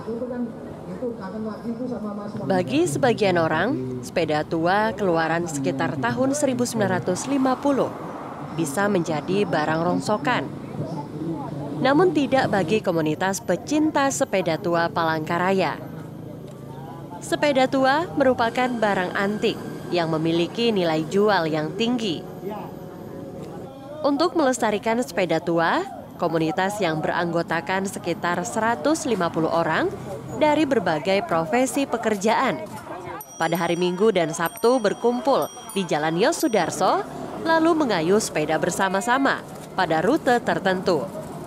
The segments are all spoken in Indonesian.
Bagi sebagian orang, sepeda tua keluaran sekitar tahun 1950 bisa menjadi barang rongsokan. Namun tidak bagi komunitas pecinta sepeda tua Palangkaraya. Sepeda tua merupakan barang antik yang memiliki nilai jual yang tinggi. Untuk melestarikan sepeda tua, komunitas yang beranggotakan sekitar 150 orang dari berbagai profesi pekerjaan. Pada hari Minggu dan Sabtu berkumpul di Jalan Yosudarso, lalu mengayuh sepeda bersama-sama pada rute tertentu.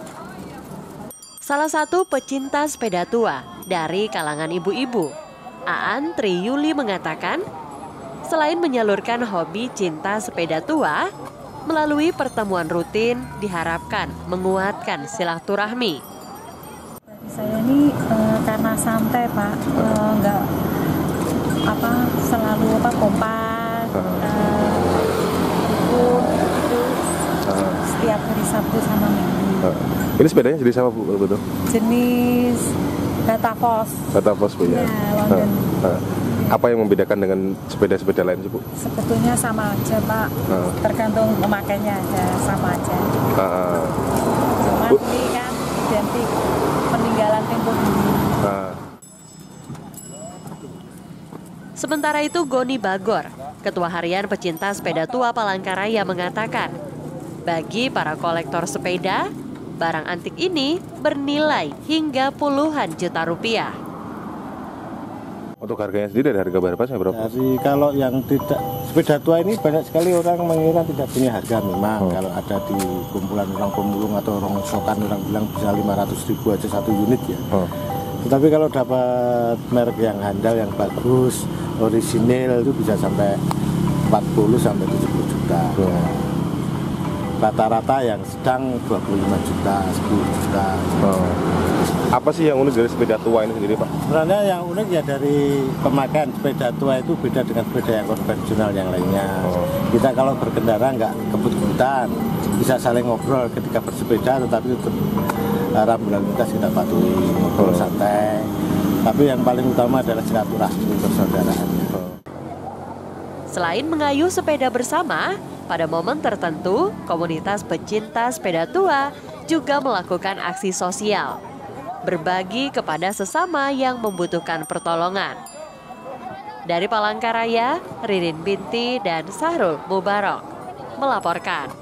Salah satu pecinta sepeda tua dari kalangan ibu-ibu, Aan Triyuli mengatakan, selain menyalurkan hobi cinta sepeda tua, melalui pertemuan rutin diharapkan menguatkan silaturahmi. Saya ini karena santai Pak, nggak selalu kompak, setiap hari Sabtu sama Minggu. Ini sepedanya jenis apa Bu? Betul? Jenis Datafos. Datafos Bu ya. London. Apa yang membedakan dengan sepeda-sepeda lain sih Bu? Sebetulnya sama aja Pak, tergantung pemakainya aja, sama aja. Cuma ini kan identik peninggalan tempo dulu. Sementara itu Goni Bagor, Ketua Harian Pecinta Sepeda Tua Palangkaraya mengatakan, bagi para kolektor sepeda, barang antik ini bernilai hingga puluhan juta rupiah. Untuk harganya sendiri dari harga berapa sih berapa? Dari kalau yang tidak sepeda tua ini banyak sekali orang mengira tidak punya harga memang. Kalau ada di kumpulan orang pemulung atau rongsokan orang bilang bisa 500.000 aja satu unit ya. Tetapi kalau dapat merek yang handal yang bagus, orisinil itu bisa sampai 40 sampai 70 juta. Rata-rata yang sedang 25 juta, 10 juta. Apa sih yang unik dari sepeda tua ini sendiri Pak? Sebenarnya yang unik ya dari pemakaian sepeda tua itu beda dengan sepeda yang konvensional yang lainnya. Kita kalau berkendara nggak kebut-kebutan, bisa saling ngobrol ketika bersepeda, tetapi untuk rambu lalu lintas kita patuhi, ngobrol santai. Tapi yang paling utama adalah silaturahmi persaudaraan. Selain mengayuh sepeda bersama, pada momen tertentu, komunitas pecinta sepeda tua juga melakukan aksi sosial, berbagi kepada sesama yang membutuhkan pertolongan. Dari Palangkaraya, Ririn Binti dan Sahrul Mubarok melaporkan.